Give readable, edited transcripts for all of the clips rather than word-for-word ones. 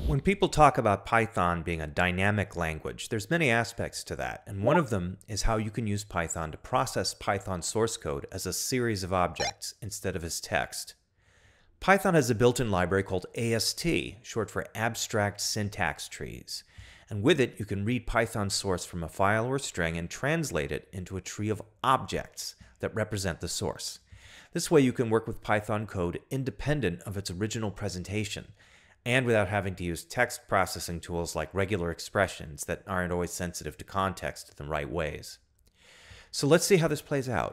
When people talk about Python being a dynamic language, there's many aspects to that, and one of them is how you can use Python to process Python source code as a series of objects instead of as text. Python has a built-in library called AST, short for Abstract Syntax Trees, and with it you can read Python source from a file or string and translate it into a tree of objects that represent the source. This way you can work with Python code independent of its original presentation, and without having to use text processing tools like regular expressions that aren't always sensitive to context in the right ways. So let's see how this plays out.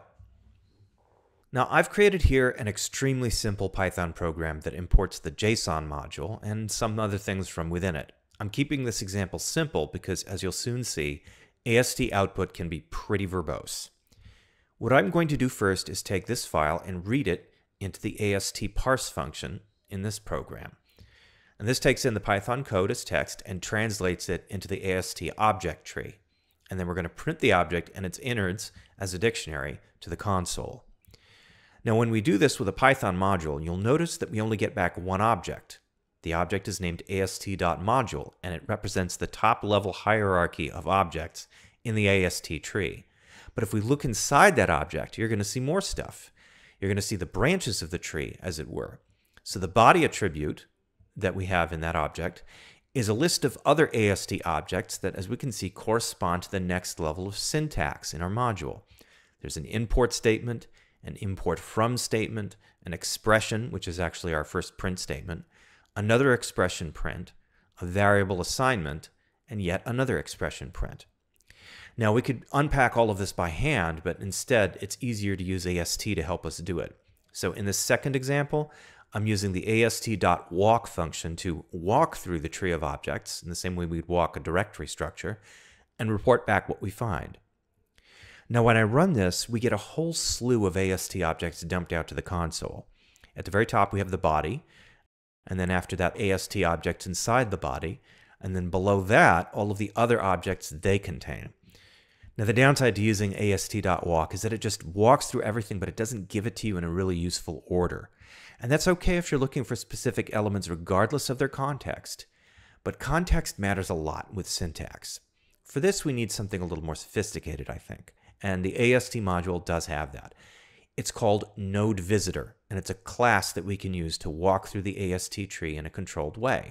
Now, I've created here an extremely simple Python program that imports the JSON module and some other things from within it. I'm keeping this example simple because, as you'll soon see, AST output can be pretty verbose. What I'm going to do first is take this file and read it into the AST parse function in this program. And this takes in the Python code as text and translates it into the AST object tree. And then we're going to print the object and its innards as a dictionary to the console. Now, when we do this with a Python module, you'll notice that we only get back one object. The object is named ast.module, and it represents the top-level hierarchy of objects in the AST tree. But if we look inside that object, you're going to see more stuff. You're going to see the branches of the tree, as it were. So the body attribute that we have in that object is a list of other AST objects that, as we can see, correspond to the next level of syntax in our module. There's an import statement, an import from statement, an expression, which is actually our first print statement, another expression print, a variable assignment, and yet another expression print. Now, we could unpack all of this by hand, but instead it's easier to use AST to help us do it. So in this second example, I'm using the ast.walk function to walk through the tree of objects in the same way we'd walk a directory structure and report back what we find. Now, when I run this, we get a whole slew of AST objects dumped out to the console. At the very top, we have the body, and then after that, AST objects inside the body, and then below that, all of the other objects they contain. Now, the downside to using ast.walk is that it just walks through everything, but it doesn't give it to you in a really useful order. And that's okay if you're looking for specific elements regardless of their context. But context matters a lot with syntax. For this, we need something a little more sophisticated, I think. And the AST module does have that. It's called Node Visitor, and it's a class that we can use to walk through the AST tree in a controlled way.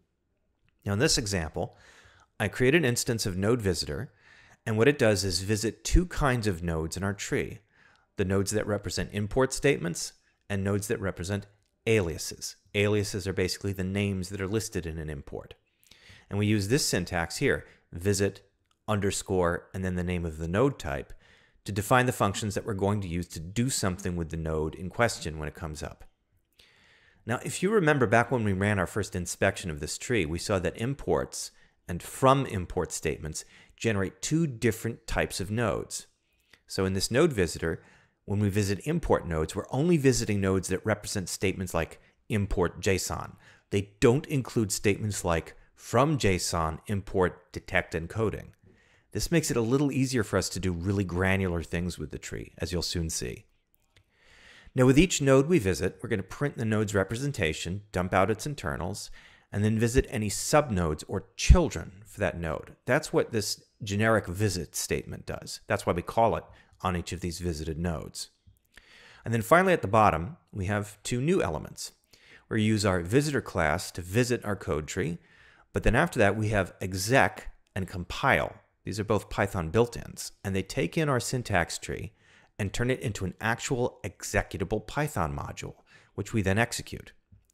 Now, in this example, I create an instance of Node Visitor, and what it does is visit two kinds of nodes in our tree: the nodes that represent import statements and nodes that represent aliases. Aliases are basically the names that are listed in an import. And we use this syntax here, visit, underscore, and then the name of the node type, to define the functions that we're going to use to do something with the node in question when it comes up. Now, if you remember back when we ran our first inspection of this tree, we saw that imports and from import statements generate two different types of nodes. So in this node visitor, when we visit import nodes, we're only visiting nodes that represent statements like import JSON. They don't include statements like from JSON import detect encoding. This makes it a little easier for us to do really granular things with the tree, as you'll soon see. Now, with each node we visit, we're going to print the node's representation, dump out its internals, and then visit any subnodes or children for that node. That's what this generic visit statement does. That's why we call it on each of these visited nodes. And then finally at the bottom, we have two new elements. We use our visitor class to visit our code tree, but then after that we have exec and compile. These are both Python built-ins, and they take in our syntax tree and turn it into an actual executable Python module, which we then execute.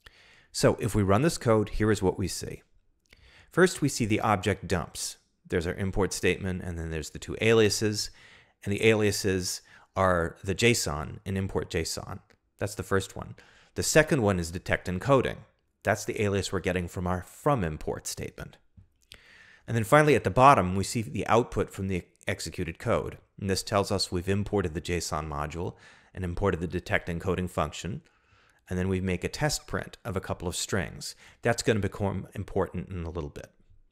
So if we run this code, here is what we see. First, we see the object dumps. There's our import statement, and then there's the two aliases, and the aliases are the JSON and import JSON. That's the first one. The second one is detect encoding. That's the alias we're getting from our from import statement. And then finally at the bottom, we see the output from the executed code. And this tells us we've imported the JSON module and imported the detect encoding function. And then we make a test print of a couple of strings. That's going to become important in a little bit.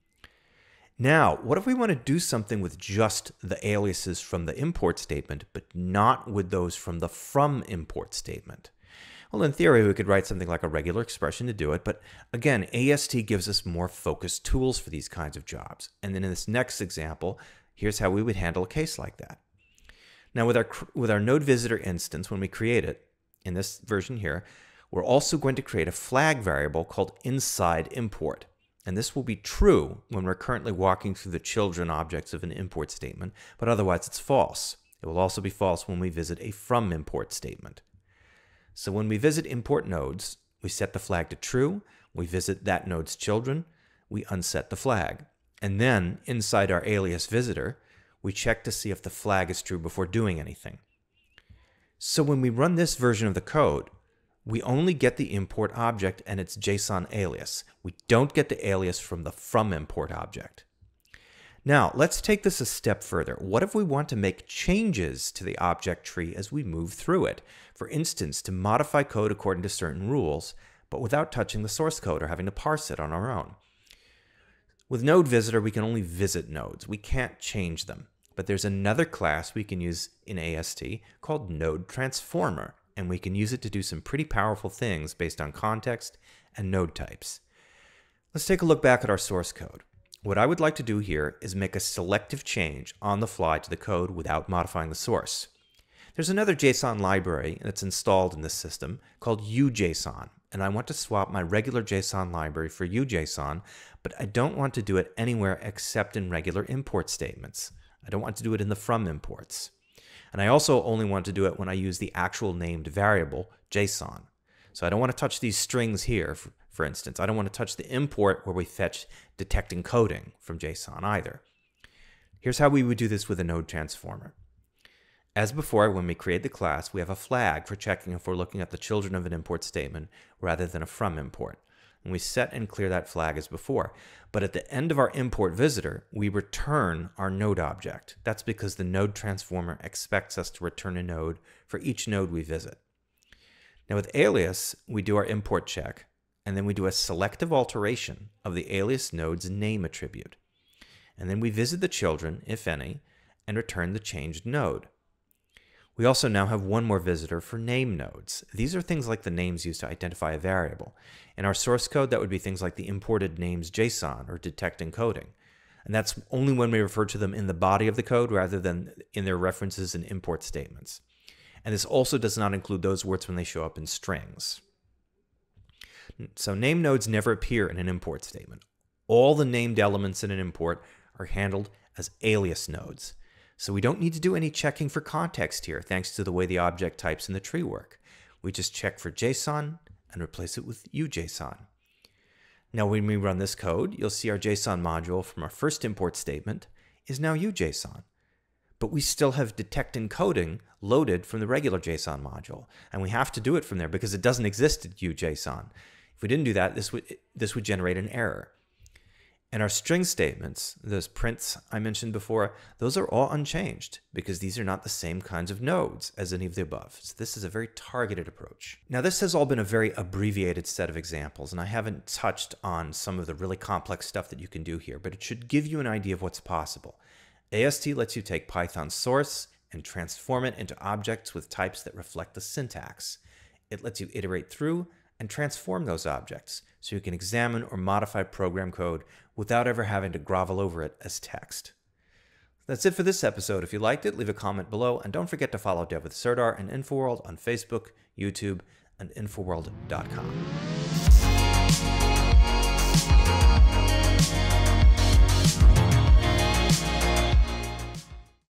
Now, what if we want to do something with just the aliases from the import statement, but not with those from the from import statement? Well, in theory, we could write something like a regular expression to do it, but again, AST gives us more focused tools for these kinds of jobs. And then in this next example, here's how we would handle a case like that. Now, with our node visitor instance, when we create it, in this version here, we're also going to create a flag variable called inside import. And this will be true when we're currently walking through the children objects of an import statement, but otherwise it's false. It will also be false when we visit a from import statement. So when we visit import nodes, we set the flag to true, we visit that node's children, we unset the flag. And then inside our alias visitor, we check to see if the flag is true before doing anything. So when we run this version of the code, we only get the import object and its JSON alias. We don't get the alias from the from import object. Now, let's take this a step further. What if we want to make changes to the object tree as we move through it? For instance, to modify code according to certain rules, but without touching the source code or having to parse it on our own. With Node Visitor, we can only visit nodes. We can't change them. But there's another class we can use in AST called Node Transformer, and we can use it to do some pretty powerful things based on context and node types. Let's take a look back at our source code. What I would like to do here is make a selective change on the fly to the code without modifying the source. There's another JSON library that's installed in this system called UJSON, and I want to swap my regular JSON library for UJSON, but I don't want to do it anywhere except in regular import statements. I don't want to do it in the from imports. And I also only want to do it when I use the actual named variable, JSON. So I don't want to touch these strings here, for instance. I don't want to touch the import where we fetch detect encoding from JSON either. Here's how we would do this with a node transformer. As before, when we create the class, we have a flag for checking if we're looking at the children of an import statement rather than a from import. And we set and clear that flag as before. But at the end of our import visitor, we return our node object. That's because the node transformer expects us to return a node for each node we visit. Now with alias, we do our import check, and then we do a selective alteration of the alias node's name attribute. And then we visit the children, if any, and return the changed node. We also now have one more visitor for name nodes. These are things like the names used to identify a variable. In our source code, that would be things like the imported names JSON or detect encoding. And that's only when we refer to them in the body of the code rather than in their references and import statements. And this also does not include those words when they show up in strings. So name nodes never appear in an import statement. All the named elements in an import are handled as alias nodes. So we don't need to do any checking for context here, thanks to the way the object types in the tree work. We just check for JSON and replace it with UJSON. Now when we run this code, you'll see our JSON module from our first import statement is now UJSON. But we still have detect encoding loaded from the regular JSON module, and we have to do it from there because it doesn't exist at UJSON. If we didn't do that, this would generate an error. And our string statements, those prints I mentioned before, those are all unchanged because these are not the same kinds of nodes as any of the above. So this is a very targeted approach. Now this has all been a very abbreviated set of examples, and I haven't touched on some of the really complex stuff that you can do here, but it should give you an idea of what's possible. AST lets you take Python source and transform it into objects with types that reflect the syntax. It lets you iterate through and transform those objects so you can examine or modify program code without ever having to grovel over it as text. That's it for this episode. If you liked it, leave a comment below, and don't forget to follow Dev with Serdar and InfoWorld on Facebook, YouTube, and Infoworld.com.